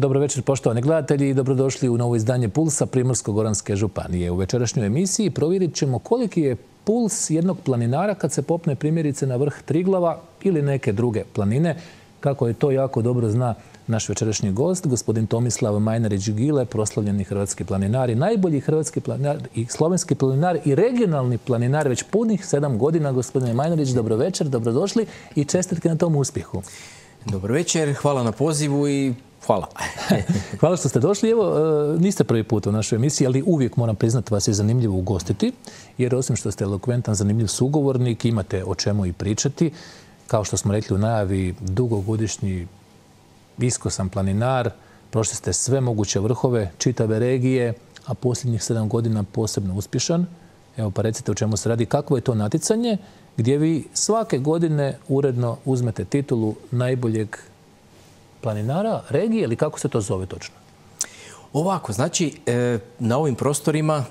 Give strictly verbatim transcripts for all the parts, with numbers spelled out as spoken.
Dobro večer, poštovani gledatelji, i dobrodošli u novo izdanje Pulsa Primorsko-goranske županije. U večerašnjoj emisiji provjerit ćemo koliki je puls jednog planinara kad se popne primjerice na vrh Triglava ili neke druge planine. Kako je to jako dobro zna naš večerašnji gost, gospodin Tomislav Majnarić-Gile, proslavljeni hrvatski planinar i najbolji hrvatski planinar i slovenski planinar i regionalni planinar već punih sedam godina. Gospodine Majnarić, dobro večer, dobrodošli i čestitke na tom uspjehu. Dobro večer, hvala na pozivu i hvala. Hvala što ste došli. Evo, niste prvi put u našoj emisiji, ali uvijek moram priznati vas je zanimljivo ugostiti, jer osim što ste elokventan, zanimljiv sugovornik, imate o čemu i pričati. Kao što smo rekli u najavi, dugogodišnji iskosan planinar, prošli ste sve moguće vrhove, čitave regije, a posljednjih sedam godina posebno uspješan. Evo, pa recite o čemu se radi, kakvo je to natjecanje gdje vi svake godine uredno uzmete titulu najboljeg planinara regije, ili kako se to zove točno? Ovako, znači, na ovim prostorima,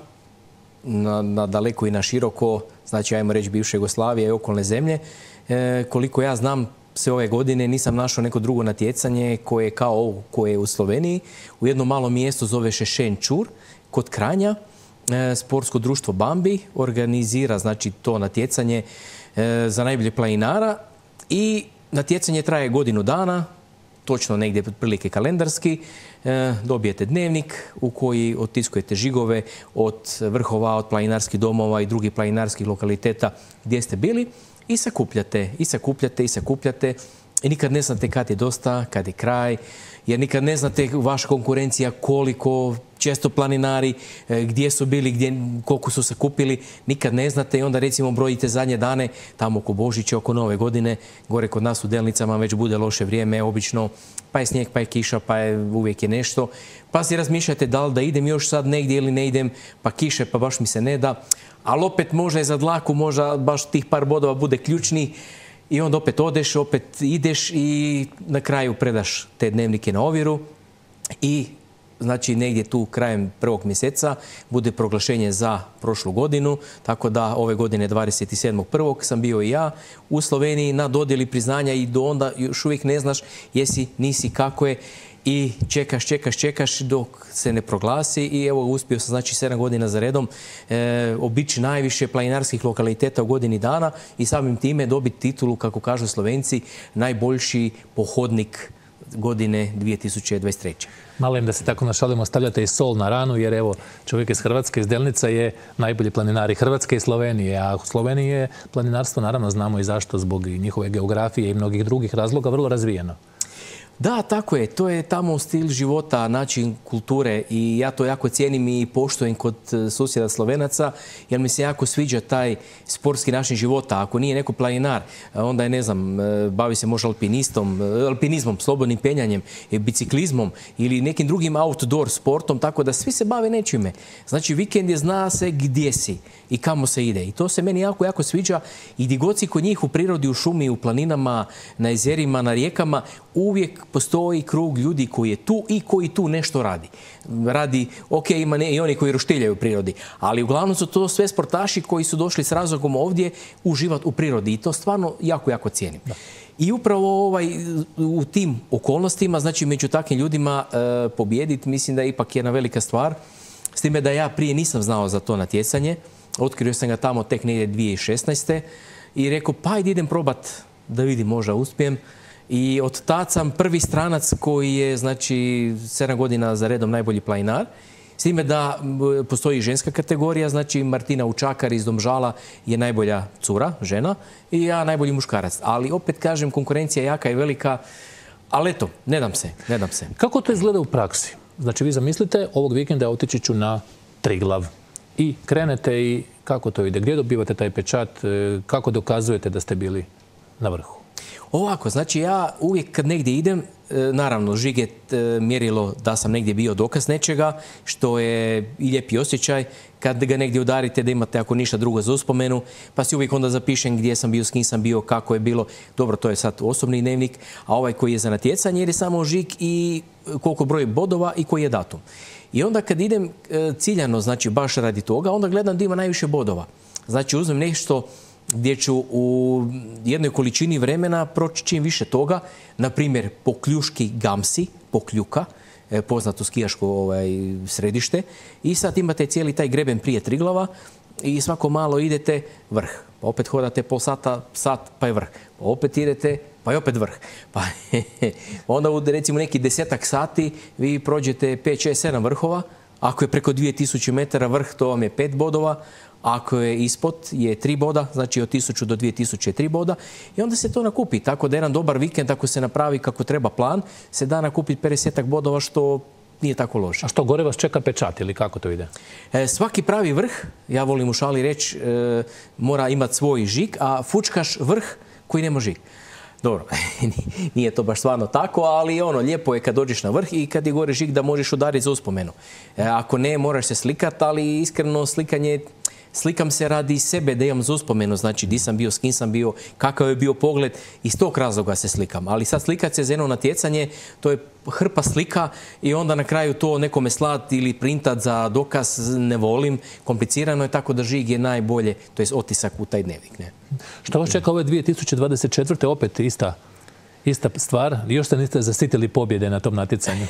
na, na daleko i na široko, znači, ajmo reći, bivše Jugoslavije i okolne zemlje, koliko ja znam, sve ove godine nisam našao neko drugo natjecanje koje je kao ovo koje je u Sloveniji. U jednom malom mjestu zove se Šenčur, kod Kranja. Sportsko društvo Bambi organizira, znači, to natjecanje za najbolje planinara i natjecanje traje godinu dana, točno negdje otprilike kalendarski. Dobijete dnevnik u koji otiskujete žigove od vrhova, od planinarskih domova i drugih planinarskih lokaliteta gdje ste bili i sakupljate, i sakupljate, i sakupljate i nikad ne znate kad je dosta, kad je kraj, jer nikad ne znate vaša konkurencija koliko često planinari, gdje su bili, gdje, koliko su sakupili, nikad ne znate i onda recimo brojite zadnje dane, tamo oko Božića, oko Nove godine, gore kod nas u Delnicama već bude loše vrijeme, obično, pa je snijeg, pa je kiša, pa je uvijek je nešto, pa si razmišljate da li da idem još sad negdje ili ne idem, pa kiše, pa baš mi se ne da, ali opet možda je za dlaku, možda baš tih par bodova bude ključni i onda opet odeš, opet ideš i na kraju predaš te dnevnike na ovjeru i znači negdje tu krajem prvog mjeseca bude proglašenje za prošlu godinu, tako da ove godine dvadeset sedmog prvog sam bio i ja u Sloveniji na dodjeli priznanja i do onda još uvijek ne znaš jesi, nisi, kako je i čekaš, čekaš, čekaš dok se ne proglasi i evo uspio sam znači sedam godina za redom e, obići najviše planinarskih lokaliteta u godini dana i samim time dobiti titulu, kako kažu Slovenci, najboljši pohodnik godine dvije tisuće dvadeset treće. Malo im da se tako našalimo, stavljate i sol na ranu, jer evo čovjek iz Hrvatske, iz Delnica je najbolji planinar i Hrvatske i Slovenije, a u Sloveniji je planinarstvo, naravno znamo i zašto, zbog njihove geografije i mnogih drugih razloga, vrlo razvijeno. Da, tako je. To je tamo stil života, način kulture i ja to jako cijenim i poštujem kod susjeda Slovenaca jer mi se jako sviđa taj sportski način života. Ako nije neko planinar, onda je, ne znam, bavi se možda alpinistom, alpinizmom, slobodnim penjanjem, biciklizmom ili nekim drugim outdoor sportom, tako da svi se bave nečime. Znači, vikend je zna se gdje si i kamo se ide. I to se meni jako, jako sviđa i gdje god si kod njih u prirodi, u šumi, u planinama, na jezerima, na rijekama, uvijek postoji krug ljudi koji je tu i koji tu nešto radi. Radi, ok, ima ne, i oni koji roštiljaju u prirodi, ali uglavnom su to sve sportaši koji su došli s razlogom ovdje uživati u prirodi i to stvarno jako, jako cijenim. Da. I upravo ovaj, u tim okolnostima, znači među takvim ljudima e, pobijediti, mislim da je ipak jedna velika stvar. S time da ja prije nisam znao za to natjecanje. Otkrio sam ga tamo tek negdje dvije tisuće šesnaeste. i rekao pa ajde idem probat da vidim možda uspijem. I od tad sam prvi stranac koji je, znači, sedam godina za redom najbolji planinar. S time da postoji ženska kategorija, znači Martina Učakar iz Domžala je najbolja cura, žena, i ja najbolji muškarac. Ali opet kažem, konkurencija je jaka i velika, ali eto, ne dam se, ne dam se. Kako to izgleda u praksi? Znači, vi zamislite, ovog vikenda otići ću na Triglav i krenete i kako to ide? Gdje dobivate taj pečat? Kako dokazujete da ste bili na vrhu? Ovako, znači ja uvijek kad negdje idem, naravno žig je mjerilo da sam negdje bio dokaz nečega, što je i lijepi osjećaj kad ga negdje udarite da imate ako ništa drugo za uspomenu, pa si uvijek onda zapišem gdje sam bio, s kim sam bio, kako je bilo. Dobro, to je sad osobni dnevnik, a ovaj koji je za natjecanje jer je samo žig i koliko broj bodova i koji je datum. I onda kad idem ciljano, znači baš radi toga, onda gledam da ima najviše bodova. Znači uzmem nešto gdje ću u jednoj količini vremena proći čim više toga, na primjer Pokljuški Gamsi, Pokljuka, poznato skijaško ovaj, središte. I sad imate cijeli taj greben prije Triglava i svako malo idete vrh. Pa opet hodate pol sata, sat, pa je vrh. Pa opet idete, pa je opet vrh. Pa onda u recimo neki desetak sati vi prođete pet, šest, sedam vrhova. Ako je preko dvije tisuće metara vrh, to vam je pet bodova. Ako je ispod, je tri boda, znači od tisuću do dvije tisuće tri boda. I onda se to nakupi. Tako da jedan dobar vikend, ako se napravi kako treba plan, se da nakupiti pedesetak bodova, što nije tako loše. A što, gore vas čeka pečat ili kako to ide? E, svaki pravi vrh, ja volim u šali reći, e, mora imati svoj žig, a fučkaš vrh koji nema žig. Dobro, nije to baš stvarno tako, ali ono, lijepo je kad dođeš na vrh i kad je gore žig da možeš udariti za uspomenu. E, ako ne, moraš se slikat, ali iskreno slikanje, slikam se radi sebe da imam za uspomenu, znači di sam bio, s kim sam bio, kakav je bio pogled, iz tog razloga se slikam. Ali sad slikat se za jedno natjecanje, to je hrpa slika i onda na kraju to nekome slat ili printat za dokaz ne volim. Komplicirano je, tako da žig je najbolje, to je otisak u taj dnevnik. Ne? Što vas čeka ove dvije tisuće dvadeset četvrte opet ista, ista stvar? Još ste niste zasitili pobjede na tom natjecanju?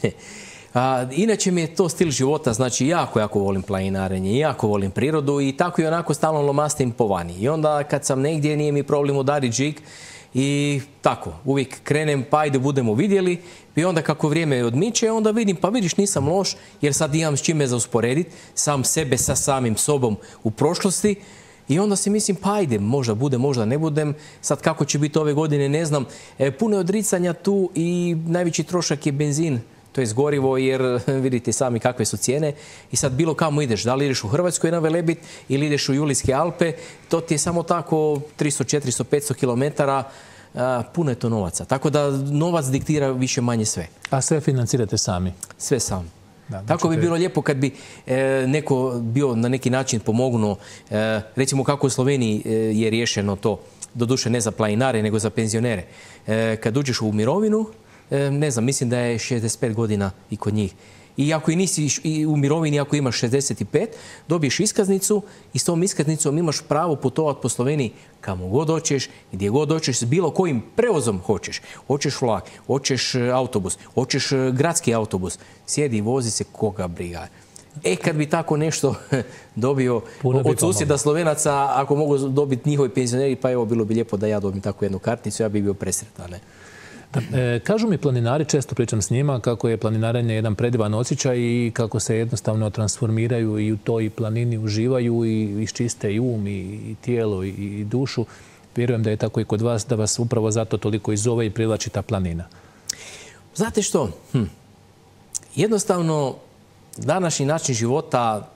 A, inače mi je to stil života, znači jako, jako volim planinarenje, jako volim prirodu i tako i onako stalno lomastim po vani. I onda kad sam negdje nije mi problem udariti žig i tako, uvijek krenem pa ajde budemo vidjeli i onda kako vrijeme odmiče onda vidim pa vidiš nisam loš jer sad imam s čime za usporediti sam sebe sa samim sobom u prošlosti. I onda si mislim, pa ajde, možda budem, možda ne budem. Sad kako će biti ove godine, ne znam. E, puno je odricanja tu i najveći trošak je benzin. To je gorivo jer vidite sami kakve su cijene. I sad bilo kamo ideš, da li ideš u Hrvatskoj na Velebit ili ideš u Julijske Alpe, to ti je samo tako tristo, četiristo, petsto kilometara. Puno je to novaca. Tako da novac diktira više manje sve. A sve financirate sami? Sve sam. Da, tako bi bilo lijepo kad bi e, neko bio na neki način pomognuo. E, recimo kako u Sloveniji e, je riješeno to, doduše ne za planinare nego za penzionere. E, kad uđeš u mirovinu, e, ne znam, mislim da je šezdeset pet godina i kod njih. I ako i nisi i u mirovini, ako imaš šezdeset pet, dobiješ iskaznicu i s tom iskaznicom imaš pravo putovati po Sloveniji kamo god hoćeš, gdje god hoćeš, s bilo kojim prevozom hoćeš. Hoćeš vlak, hoćeš autobus, hoćeš gradski autobus. Sjedi i vozi se, koga briga. E, kad bi tako nešto dobio od susjeda Slovenaca, ako mogu dobiti njihovi penzioneri, pa evo, bilo bi lijepo da ja dobijem takvu jednu kartnicu, ja bi bio presretan. Ne? E, kažu mi planinari, često pričam s njima, kako je planinarenje jedan predivan osjećaj i kako se jednostavno transformiraju i u toj planini uživaju i iščiste i um, i, i tijelo, i, i dušu. Vjerujem da je tako i kod vas, da vas upravo zato toliko i zove i privlači ta planina. Znate što? Hm. Jednostavno, današnji način života,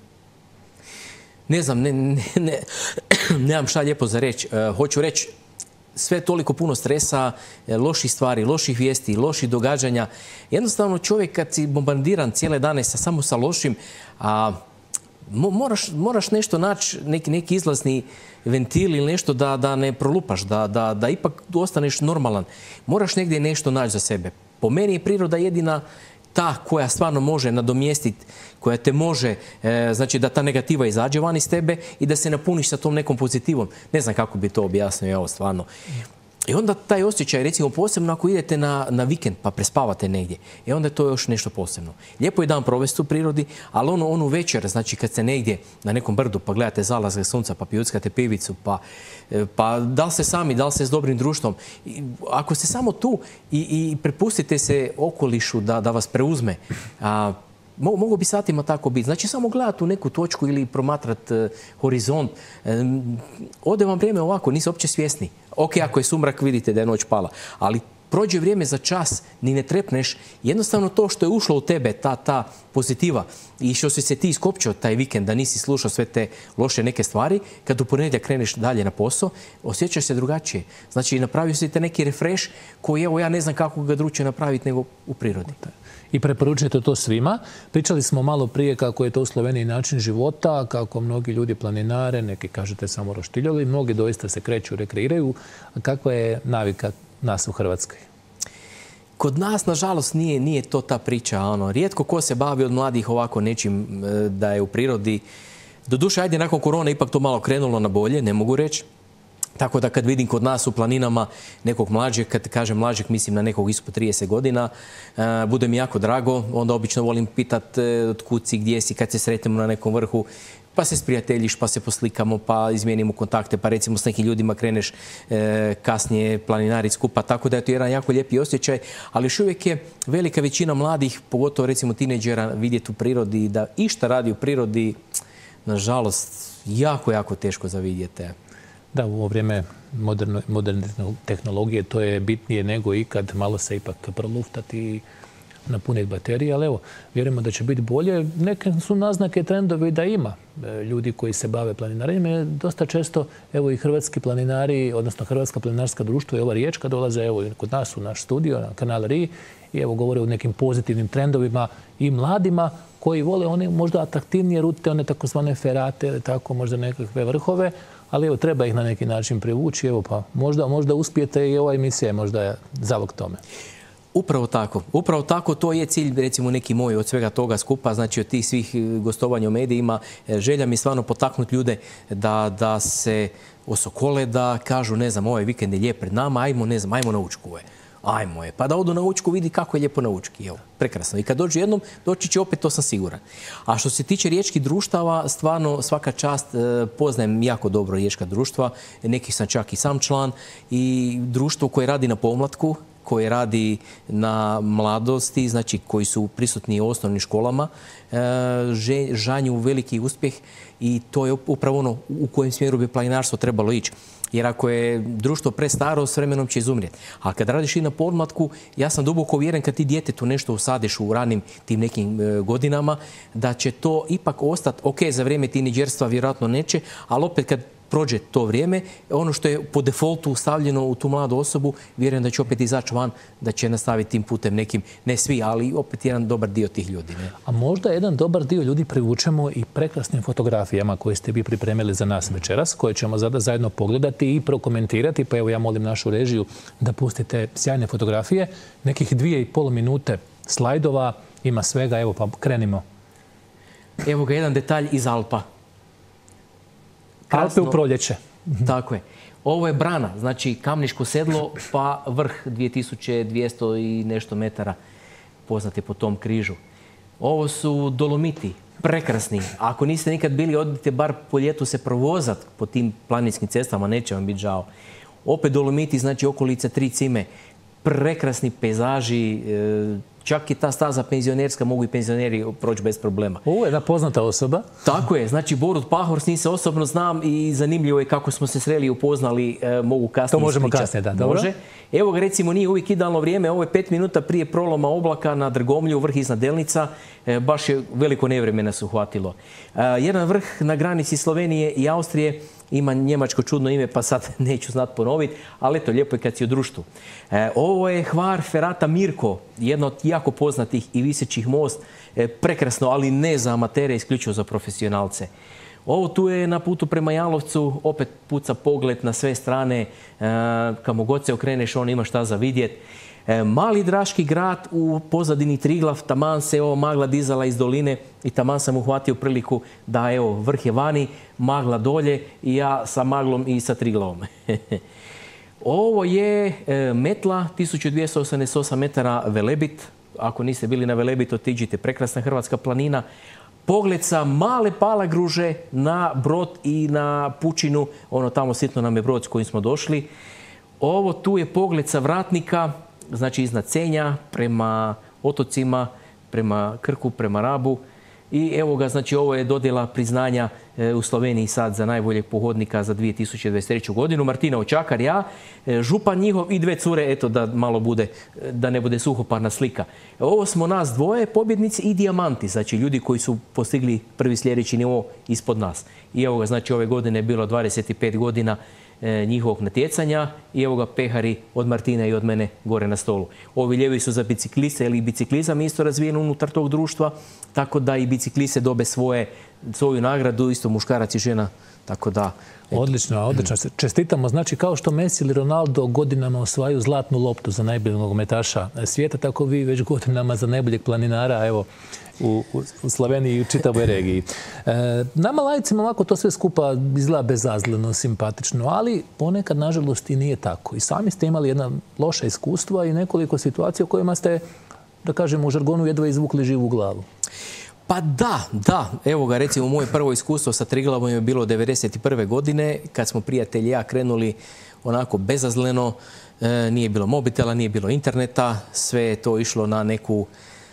ne znam, ne, ne, ne, nemam šta lijepo za reći. E, hoću reći, sve toliko puno stresa, loših stvari, loših vijesti, loših događanja. Jednostavno čovjek kad si bombardiran cijele dane sa, samo sa lošim, a, moraš, moraš nešto naći, neki, neki izlazni ventil ili nešto da, da ne prolupaš, da, da, da ipak ostaneš normalan. Moraš negdje nešto naći za sebe. Po meni je priroda jedina ta koja stvarno može nadomjestiti, koja te može, e, znači da ta negativa izađe van iz tebe i da se napuniš sa tom nekom pozitivom. Ne znam kako bi to objasnio, evo stvarno. I onda taj osjećaj, recimo posebno ako idete na, na vikend pa prespavate negdje, i onda je to još nešto posebno. Lijepo je dan provesti u prirodi, ali ono, onu večer, znači kad ste negdje na nekom brdu pa gledate zalazak sunca, pa pijuckate pivicu, pa, pa da li ste sami, da li ste s dobrim društvom. I, ako ste samo tu i, i prepustite se okolišu da, da vas preuzme, a, mogu bi satima tako biti. Znači samo gledati u neku točku ili promatrati uh, horizont. Um, ode vam vrijeme ovako, niste uopće svjesni. Ok, ako je sumrak, vidite da je noć pala. Ali prođe vrijeme za čas, ni ne trepneš. Jednostavno to što je ušlo u tebe, ta, ta pozitiva i što si se ti iskopčio taj vikend, da nisi slušao sve te loše neke stvari, kad u ponedjeljak kreneš dalje na posao, osjećaš se drugačije. Znači napravio si te neki refresh koji evo ja ne znam kako ga drugčije napraviti nego u prirodi. I preporučujete to svima. Pričali smo malo prije kako je to u Sloveniji način života, kako mnogi ljudi planinare, neki kažete samo roštiljali, mnogi doista se kreću, rekreiraju. A kakva je navika nas u Hrvatskoj? Kod nas, nažalost, nije, nije to ta priča. Ono. Rijetko ko se bavi od mladih ovako nečim da je u prirodi. Doduše, ajde, nakon korone ipak to malo krenulo na bolje, ne mogu reći. Tako da kad vidim kod nas u planinama nekog mlađeg, kad kažem mlađeg mislim na nekog ispod trideset godina, bude mi jako drago. Onda obično volim pitat od kud si, gdje si, kad se sretnemo na nekom vrhu, pa se sprijateljiš, pa se poslikamo, pa izmijenimo kontakte, pa recimo s nekim ljudima kreneš kasnije planinari skupa. Tako da je to jedan jako lijepi osjećaj, ali još uvijek je velika većina mladih, pogotovo recimo tineđera, vidjeti u prirodi, da išta radi u prirodi, nažalost, jako, jako teško za vidjeti. Da, u ovo vrijeme moderne, moderne tehnologije to je bitnije nego ikad. Malo se ipak proluftati i napuniti baterije, ali evo, vjerujemo da će biti bolje. Neke su naznake, trendovi da ima ljudi koji se bave planinarenjem. Dosta često, evo i hrvatski planinari, odnosno Hrvatska planinarska društva i ova Riječka dolaze evo kod nas u naš studio, na kanal R I, i evo govore o nekim pozitivnim trendovima i mladima koji vole one možda atraktivnije rute, one takozvane ferate, tako možda nekakve vrhove, ali evo, treba ih na neki način privući. Evo, pa možda, možda uspijete i ova emisija je možda zalog tome. Upravo tako. Upravo tako, to je cilj, recimo, neki moj od svega toga skupa, znači od tih svih gostovanja u medijima. Želja mi je stvarno potaknuti ljude da, da se osokole, da kažu, ne znam, ovaj vikend je lijep pred nama, ajmo, ne znam, ajmo na Učku. Ajmo je. Pa da odu na Učku, vidi kako je lijepo na Učki. Evo, prekrasno. I kad dođu jednom, doći će opet, to sam siguran. A što se tiče riječkih društava, stvarno svaka čast, poznajem jako dobro riječka društva, nekih sam čak i sam član, i društvo koje radi na pomlatku, koje radi na mladosti, znači koji su prisutni u osnovnim školama, žanju veliki uspjeh, i to je upravo ono u kojem smjeru bi planinarstvo trebalo ići. Jer ako je društvo prestaro, s vremenom će izumrijeti. A kad radiš i na podmlatku, ja sam duboko uvjeren kad ti djetetu nešto usadiš u ranim tim nekim godinama, da će to ipak ostati, ok, za vrijeme tineđerstva vjerojatno neće, ali opet kad prođe to vrijeme, ono što je po defaultu stavljeno u tu mladu osobu, vjerujem da će opet izaći van, da će nastaviti tim putem nekim, ne svi, ali opet jedan dobar dio tih ljudi. Ne? A možda jedan dobar dio ljudi privučemo i prekrasnim fotografijama koje ste vi pripremili za nas večeras, koje ćemo sada zajedno pogledati i prokomentirati. Pa evo, ja molim našu režiju da pustite sjajne fotografije. Nekih dvije i pol minute slajdova, ima svega, evo pa krenimo. Evo ga jedan detalj iz Alpa. Alpe u proljeće. Tako je. Ovo je brana, znači Kamniško sedlo pa vrh dvije tisuće dvjesto i nešto metara, poznati po tom križu. Ovo su Dolomiti, prekrasni. Ako niste nikad bili, odite bar po ljetu se provozat po tim planinskim cestama, neće vam biti žao. Opet Dolomiti, znači okolica Tri Cime, prekrasni pejzaži, čak i ta staza penzionerska, mogu i penzioneri proći bez problema. Ovo je jedna poznata osoba. Tako je, znači Borut Pahor, s njim se osobno znam i zanimljivo je kako smo se sreli i upoznali, mogu kasnije ispričati. To možemo ispričati. kasnije, da, dobro. Može. Evo ga, recimo, nije uvijek idealno vrijeme, ovo je pet minuta prije proloma oblaka na Drgomlju, vrh iznad Delnica, baš je veliko nevremena se uhvatilo. Jedan vrh na granici Slovenije i Austrije, ima njemačko čudno ime, pa sad neću znat ponoviti, ali eto, lijepo je kad si u društvu. E, ovo je Hvar Ferata Mirko, jedna od jako poznatih i visećih most, e, prekrasno, ali ne za amatere, isključivo za profesionalce. Ovo tu je na putu prema Jalovcu, opet puca pogled na sve strane, e, kamo god se okreneš, on ima šta za vidjet. E, mali Draški grad, u pozadini Triglav, taman se ovo magla dizala iz doline i taman sam uhvatio priliku da evo, vrh je vani, magla dolje i ja sa maglom i sa Triglavom. Ovo je e, Metla, tisuću dvjesto osamdeset osam metara Velebit. Ako niste bili na Velebit, otiđite, prekrasna hrvatska planina. Pogled sa male Palagruže na Brod i na Pučinu, ono tamo sitno nam je brod s kojim smo došli. Ovo tu je pogled sa Vratnika, znači iznad Senja, prema otocima, prema Krku, prema Rabu. I evo ga, znači ovo je dodjela priznanja u Sloveniji sad za najboljeg pohodnika za dvije tisuće dvadeset treću godinu. Martina Očakar, ja, župan njihov i dve cure, eto da malo bude, da ne bude suhoparna slika. Ovo smo nas dvoje, pobjednici i dijamanti, znači ljudi koji su postigli prvi sljedeći nivo ispod nas. I evo ga, znači ove godine je bilo dvadeset pet godina njihovog natjecanja i evo ga pehari od Martina i od mene gore na stolu. Ovi lijevi su za bicikliste, ili biciklizam isto razvijen unutar tog društva, tako da i bicikliste dobe svoje, svoju nagradu, isto muškarac i žena, tako da... Odlično, odlično. Čestitamo. Znači, kao što Messi ili Ronaldo godinama osvajaju zlatnu loptu za najboljeg nogometaša svijeta, tako vi već godinama za najboljeg planinara, evo, u, u Sloveniji i u čitavoj regiji. E, nama laicima ovako to sve skupa izgleda bezazleno, simpatično, ali ponekad, nažalost, i nije tako. I sami ste imali jedna loša iskustva i nekoliko situacija u kojima ste, da kažemo, u žargonu jedva izvukli živu glavu. Pa da, da. Evo ga, recimo, moje prvo iskustvo sa Triglavom je bilo devedeset prve godine, kad smo prijatelji i ja krenuli onako bezazleno. E, nije bilo mobitela, nije bilo interneta, sve je to išlo na neku,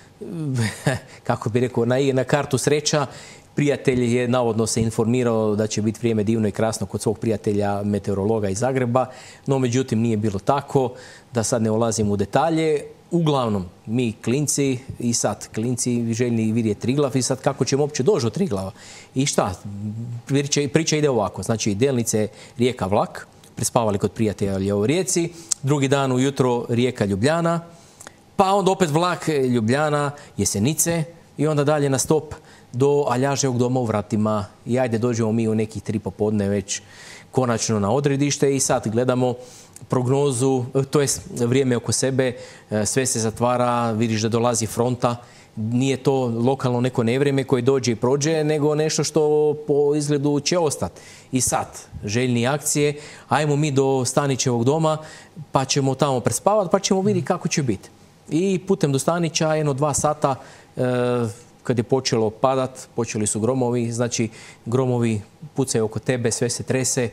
kako bi rekao, na, na kartu sreća. Prijatelj je navodno se informirao da će biti vrijeme divno i krasno kod svog prijatelja meteorologa iz Zagreba, no međutim nije bilo tako, da sad ne ulazim u detalje. Uglavnom, mi klinci i sad klinci željni vidjeti Triglav i sad kako ćemo uopće doći do Triglava. I šta? Priča, priča ide ovako. Znači, Delnice, Rijeka, vlak. Prespavali kod prijatelja u Rijeci. Drugi dan ujutro Rijeka, Ljubljana. Pa onda opet vlak Ljubljana, Jesenice i onda dalje na stop do Aljaževog doma u Vratima. I ajde dođemo mi u nekih tri popodne već konačno na odredište i sad gledamo prognozu, to je vrijeme oko sebe, sve se zatvara, vidiš da dolazi fronta. Nije to lokalno neko nevrijeme koje dođe i prođe, nego nešto što po izgledu će ostati. I sad, željni akcije, ajmo mi do Stanićevog doma, pa ćemo tamo prespavati, pa ćemo vidjeti kako će biti. I putem do Stanića, jedno dva sata, e, kad je počelo padat, počeli su gromovi, znači gromovi pucaju oko tebe, sve se trese,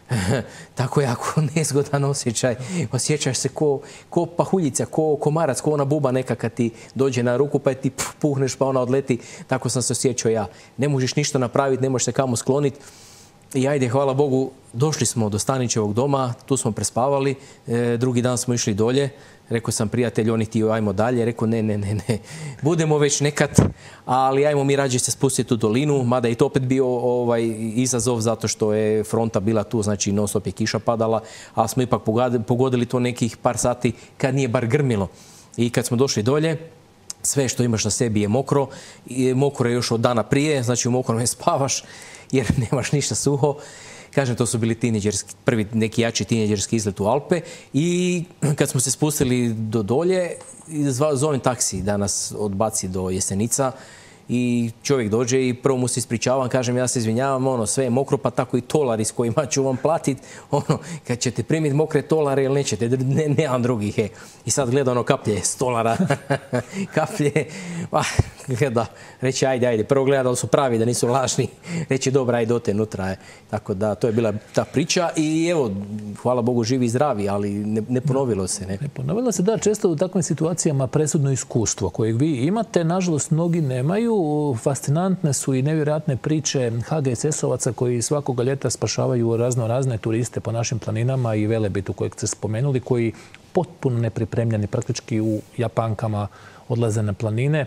tako jako nezgodan osjećaj. Osjećaš se ko, ko pahuljica, ko komarac, ko ona buba neka kad ti dođe na ruku pa ti puhneš pa ona odleti. Tako sam se osjećao ja. Ne možeš ništa napraviti, ne možeš se kamo skloniti. I ajde, hvala Bogu, došli smo do Stanićevog doma, tu smo prespavali. E, drugi dan smo išli dolje. Rekao sam prijatelju, oni ti ajmo dalje. Rekao ne, ne, ne, ne. Budemo već nekad, ali ajmo mi rađe se spustiti u dolinu. Mada je to opet bio ovaj, izazov zato što je fronta bila tu, znači non stop je kiša padala, ali smo ipak pogodili to nekih par sati kad nije bar grmilo. I kad smo došli dolje, sve što imaš na sebi je mokro. I mokro je još od dana prije, znači u mokrom ne spavaš jer nemaš ništa suho. Kažem, to su bili tineđerski, prvi neki jači tineđerski izlet u Alpe i kad smo se spustili do dolje, zovem taksi da nas odbaci do Jesenica i čovjek dođe i prvo mu se ispričavam, kažem ja se izvinjavam, ono, sve je mokro, pa tako i tolari s kojima ću vam platiti, ono, kad ćete primiti mokre tolare ili nećete, ne, nemam drugih, he. I sad gleda ono kaplje s tolara, kaplje, pa gleda, reći ajde, ajde, prvo gleda da li su pravi, da nisu lažni, reći dobra, ajde, dote nutra, je. Tako da, to je bila ta priča i evo, hvala Bogu, živi i zdravi, ali ne, ne ponovilo se, ne. Ne ponovilo se, da, često u takvim situacijama presudno iskustvo kojeg vi imate, nažalost, mnogi nemaju. Fascinantne su i nevjerojatne priče ha ge es esovaca koji svakoga ljeta spašavaju razno razne turiste po našim planinama i Velebitu kojeg ste spomenuli, koji potpuno nepripremljeni praktički u Japankama odlaze na planine.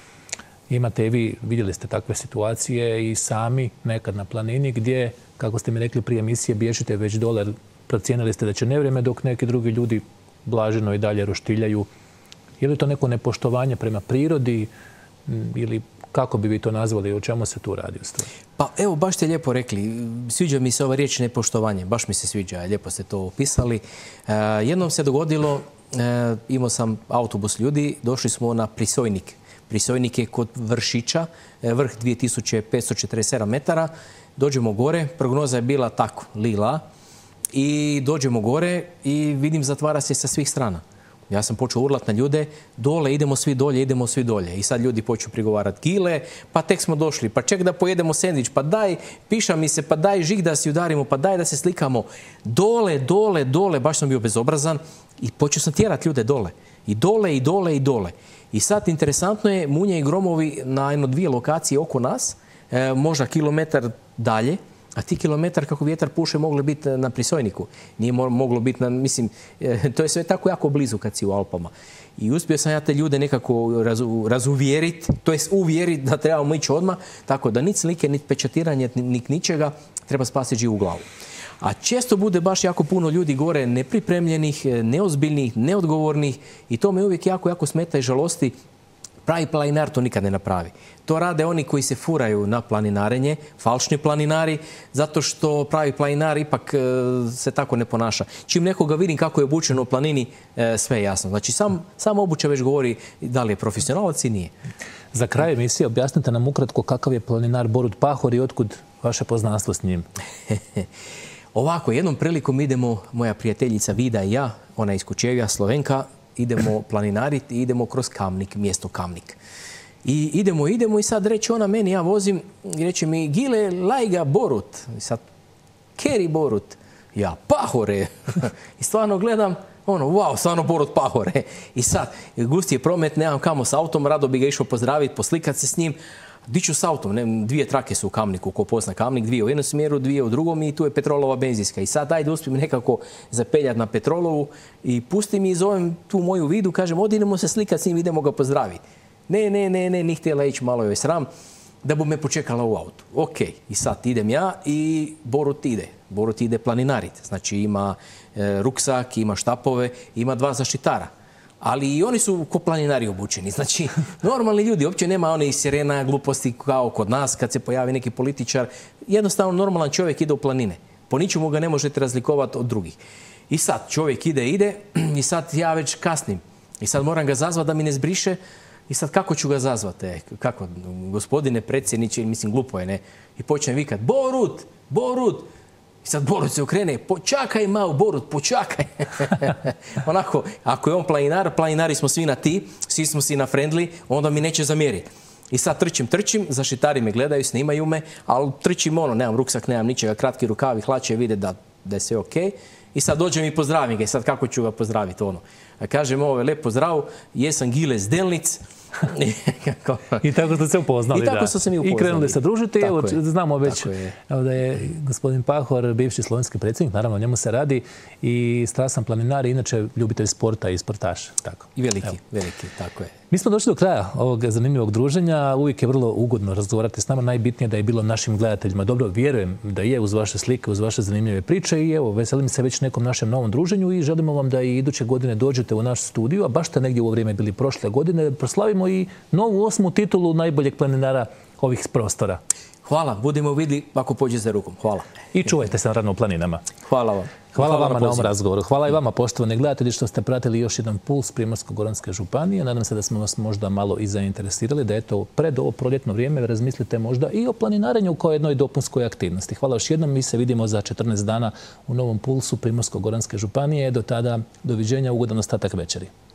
Imate i vi, vidjeli ste takve situacije i sami nekad na planini gdje, kako ste mi rekli prije emisije, bježite već dole, procijenili ste da će nevrijeme dok neki drugi ljudi blaženo i dalje roštiljaju. Je li to neko nepoštovanje prema prirodi ili kako bi vi to nazvali i o čemu se tu radi u stvari? Pa evo, baš ste lijepo rekli. Sviđa mi se ova riječ nepoštovanje. Baš mi se sviđa. Lijepo ste to opisali. E, jednom se dogodilo, e, imao sam autobus ljudi, došli smo na Prisojnik. Prisojnik je kod Vršića, vrh dvije tisuće petsto četrdeset sedam metara. Dođemo gore, prognoza je bila tako, lila. I dođemo gore i vidim zatvara se sa svih strana. Ja sam počeo urlat na ljude, dole, idemo svi dolje, idemo svi dolje. I sad ljudi počnu prigovarati kile, pa tek smo došli, pa ček da pojedemo sendvič, pa daj, piša mi se, pa daj žig da si udarimo, pa daj da se slikamo. Dole, dole, dole, baš sam bio bezobrazan i počeo sam tjerati ljude dole. I dole, i dole, i dole. I sad interesantno je, munje i gromovi na jedno dvije lokacije oko nas, e, možda kilometar dalje, a ti kilometar kako vjetar puše mogli biti na Prisojniku. Nije moglo biti na, mislim, to je sve tako jako blizu kad si u Alpama. I uspio sam ja te ljude nekako razu, razuvjeriti, to jest uvjeriti da trebamo ići odmah, tako da ni slike, ni pečatiranje, ni ničega, treba spasiti živu glavu. A često bude baš jako puno ljudi gore nepripremljenih, neozbiljnih, neodgovornih i to me uvijek jako, jako smeta i žalosti. Pravi planinar to nikad ne napravi. To rade oni koji se furaju na planinarenje, falšni planinari, zato što pravi planinar ipak se tako ne ponaša. Čim nekoga vidim kako je obučen u planini, sve je jasno. Znači, sam, sam obuća već govori da li je profesionalac i nije. Za kraj emisije objasnite nam ukratko kakav je planinar Borut Pahor i otkud vaše poznanstvo s njim. Ovako, jednom prilikom idemo, moja prijateljica Vida i ja, ona je iz Kučevja, Slovenka, idemo planinariti i idemo kroz Kamnik, mjesto Kamnik. I idemo, idemo i sad reče ona meni, ja vozim i reče mi, Gile, lajga Borut. I sad, keri Borut? Ja, Pahore. I stvarno gledam, ono, wow, stvarno Borut Pahore. I sad, gusti je promet, nemam kamo s autom, rado bi ga išao pozdraviti, poslikat se s njim. Di ću s autom? Ne, dvije trake su u Kamniku, ko pozna Kamnik, dvije u jednom smjeru, dvije u drugom i tu je Petrolova benzinska. I sad ajde uspijem nekako zapeljati na Petrolovu i pusti mi i zovem tu moju Vidu, kažem, odidemo se slikat s njim, idemo ga pozdraviti. Ne, ne, ne, ne, nije htjela ići, malo joj sram, da bu me počekala u autu. Ok, i sad idem ja i Borut ide. Borut ide planinariti. Znači ima e, ruksak, ima štapove, ima dva zaštitara. Ali i oni su ko planinari obučeni. Znači, normalni ljudi, uopće nema one sirena, gluposti kao kod nas kad se pojavi neki političar. Jednostavno, normalan čovjek ide u planine. Po ničemu ga ne možete razlikovati od drugih. I sad čovjek ide, ide i sad ja već kasnim. I sad moram ga zazvati da mi ne zbriše. I sad kako ću ga zazvati? E, kako, gospodine predsjedniče, mislim, glupo je, ne? I počnem vikat, Borut, Borut! I sad Borut se okrene, počakaj malo, Borut, počakaj. Onako, ako je on planinar, planinari smo svi na ti, svi smo si na friendly, onda mi neće zamjeriti. I sad trčim, trčim, zaštitari me gledaju, snimaju me, ali trčim ono, nemam ruksak, nemam ničega, kratki rukavi, hlače, vide da, da je sve okej. I sad dođem i pozdravim ga i sad kako ću ga pozdraviti, ono. A kažem, ovo je lep pozdrav, jesam Gile Zdelnic. I tako ste se upoznali, I tako da. su se mi upoznali. I krenuli se družiti. Tako Evo, je. znamo već je. Evo, da je gospodin Pahor, bivši slovenski predsjednik, naravno o njemu se radi, i strasan planinar, inače ljubitelj sporta i sportaš. Tako. I veliki, Evo. veliki, tako je. Mi smo došli do kraja ovog zanimljivog druženja. Uvijek je vrlo ugodno razgovarati s nama. Najbitnije da je bilo našim gledateljima dobro. Vjerujem da je uz vaše slike, uz vaše zanimljive priče i evo, veselim se već nekom našem novom druženju i želimo vam da i iduće godine dođete u naš studiju, a baš ste negdje u ovo vrijeme bili prošle godine, proslavimo i novu osmu titulu najboljeg planinara ovih prostora. Hvala, budemo vidjeli ako pođe za rukom. Hvala. I čuvajte se naravno u planinama. Hvala vam. Hvala, Hvala vama na, na ovom razgovoru. Hvala i vama, poštovani gledatelji, što ste pratili još jedan puls Primorsko-goranske županije. Nadam se da smo vas možda malo i zainteresirali, da eto pred ovo proljetno vrijeme razmislite možda i o planinarenju kao jednoj dopunskoj aktivnosti. Hvala još jednom, mi se vidimo za četrnaest dana u novom pulsu Primorsko-goranske županije. Do tada, doviđenja, ugodan ostatak večeri.